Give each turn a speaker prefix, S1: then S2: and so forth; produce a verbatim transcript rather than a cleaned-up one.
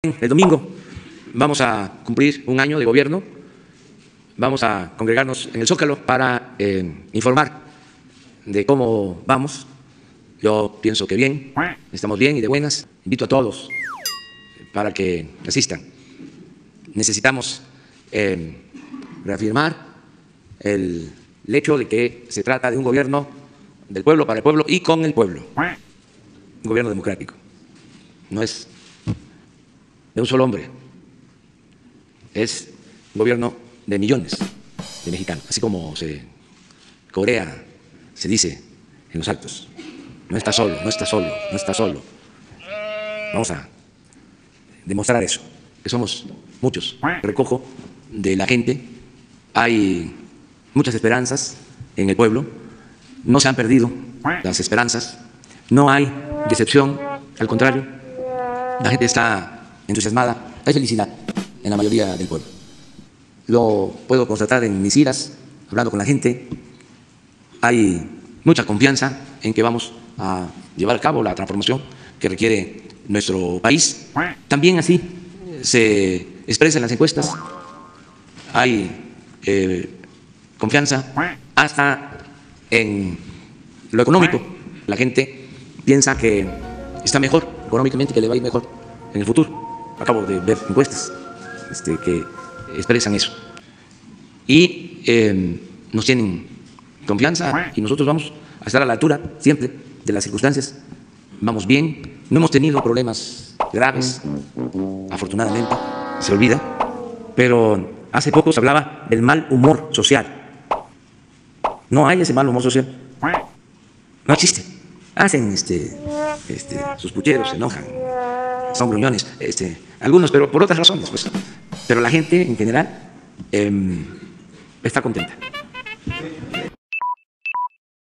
S1: El domingo vamos a cumplir un año de gobierno, vamos a congregarnos en el Zócalo para eh, informar de cómo vamos. Yo pienso que bien, estamos bien y de buenas. Invito a todos para que asistan. Necesitamos eh, reafirmar el, el hecho de que se trata de un gobierno del pueblo, para el pueblo y con el pueblo. Un gobierno democrático. No es de un solo hombre, es un gobierno de millones de mexicanos, así como se corea, se dice en los actos. No está solo, no está solo, no está solo. Vamos a demostrar eso, que somos muchos. Recojo de la gente, hay muchas esperanzas en el pueblo, no se han perdido las esperanzas, no hay decepción, al contrario, la gente está entusiasmada, hay felicidad en la mayoría del pueblo. Lo puedo constatar en mis iras, hablando con la gente. Hay mucha confianza en que vamos a llevar a cabo la transformación que requiere nuestro país. También así se expresa en las encuestas. Hay eh, confianza hasta en lo económico. La gente piensa que está mejor económicamente, que le va a ir mejor en el futuro. Acabo de ver encuestas este, que expresan eso. Y eh, nos tienen confianza y nosotros vamos a estar a la altura siempre de las circunstancias. Vamos bien, no hemos tenido problemas graves, afortunadamente, se olvida, pero hace poco se hablaba del mal humor social. No hay ese mal humor social, no existe. Hacen este, este, sus pucheros, se enojan, son gruñones, este, algunos, pero por otras razones, pues. Pero la gente en general eh, está contenta.